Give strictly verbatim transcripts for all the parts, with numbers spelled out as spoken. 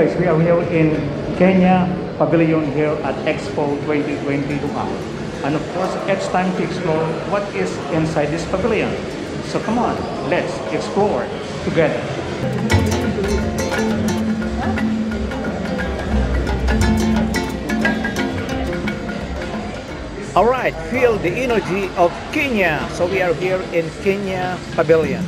guys, we are here in Kenya Pavilion here at Expo twenty twenty-one. And of course, it's time to explore what is inside this pavilion. So come on, let's explore together. Alright, feel the energy of Kenya. So we are here in Kenya Pavilion.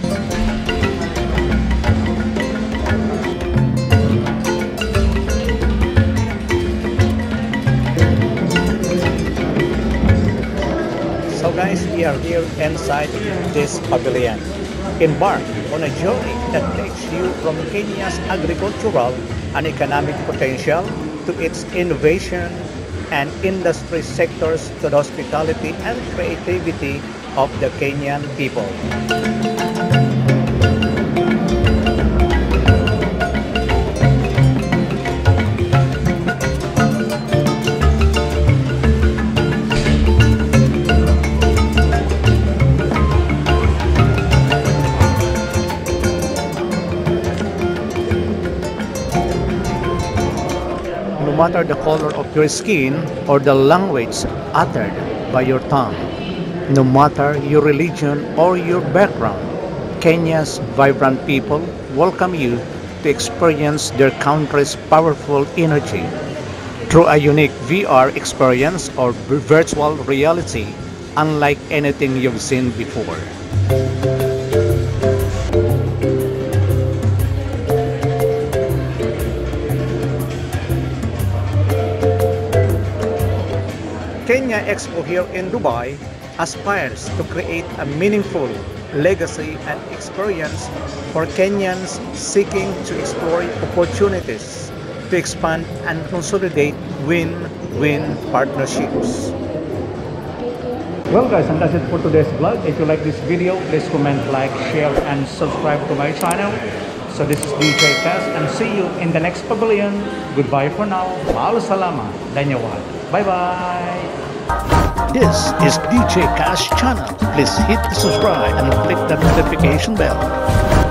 So guys, we are here inside this pavilion. Embark on a journey that takes you from Kenya's agricultural and economic potential to its innovation and industry sectors to the hospitality and creativity of the Kenyan people. No matter the color of your skin or the language uttered by your tongue, no matter your religion or your background, Kenya's vibrant people welcome you to experience their country's powerful energy through a unique V R experience or virtual reality unlike anything you've seen before. Kenya Expo here in Dubai aspires to create a meaningful legacy and experience for Kenyans seeking to explore opportunities to expand and consolidate win-win partnerships. Well guys, and that's it for today's vlog. If you like this video, please comment, like, share, and subscribe to my channel. So this is D J Cass, and see you in the next pavilion. Goodbye for now. Mahalo salama. Danyawad. Bye-bye. This is D J Cass channel. Please hit the subscribe and click the notification bell.